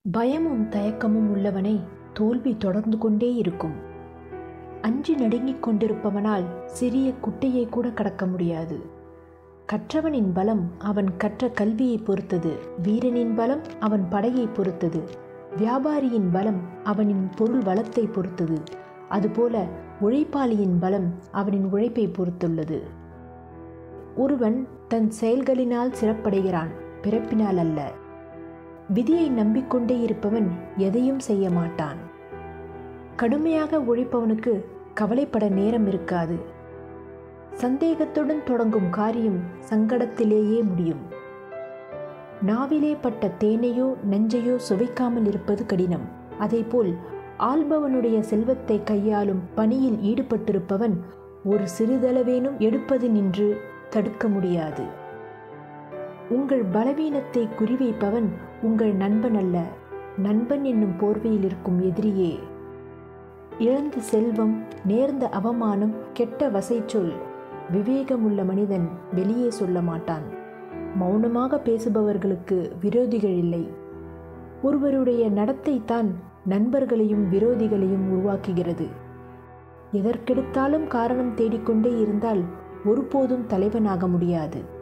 பயமும் தயக்கமும் உள்ளவனை தோல்வி தொடர்ந்து கொண்டே இருக்கும். அஞ்சி நடுங்கிக் கொண்டிருப்பவனால் சிறிய குட்டையை கூட கடக்க முடியாது. கற்றவனின் பலம் அவன் கற்ற கல்வியை பொறுத்தது. வீரனின் பலம் அவன் படையை பொறுத்தது. வியாபாரியின் பலம் அவனின் பொருள் வளத்தை பொறுத்தது. அதுபோல உழைப்பாளியின் பலம் அவனின் உழைப்பை பொறுத்துள்ளது. ஒருவன் தன் செயல்களினால் சிறப்படைகிறான், பிறப்பினால் அல்ல. விதியை நம்பிக்கொண்டே இருப்பவன் எதையும் செய்ய மாட்டான். கடுமையாக உழைப்பவனுக்கு கவலைப்பட நேரம் இருக்காது. சந்தேகத்துடன் தொடங்கும் காரியம் சங்கடத்திலேயே முடியும். நாவிலே பட்ட தேனையோ நஞ்சையோ சுவைக்காமல் இருப்பது கடினம். அதேபோல் ஆள்பவனுடைய செல்வத்தை கையாளும் பணியில் ஈடுபட்டிருப்பவன் ஒரு சிறிதளவேனும் எடுப்பது நின்று தடுக்க முடியாது. உங்கள் பலவீனத்தை குறிவைப்பவன் உங்கள் நண்பன் அல்ல, நண்பன் என்னும் போர்வையில் இருக்கும் எதிரியே. இழந்த செல்வம், நேர்ந்த அவமானம், கெட்ட வசைச்சொல் விவேகமுள்ள மனிதன் வெளியே சொல்ல மாட்டான். மௌனமாக பேசுபவர்களுக்கு விரோதிகள் இல்லை. ஒருவருடைய நடத்தை தான் நண்பர்களையும் விரோதிகளையும் உருவாக்குகிறது. எதற்கெடுத்தாலும் காரணம் தேடிக்கொண்டே இருந்தால் ஒருபோதும் தலைவனாக முடியாது.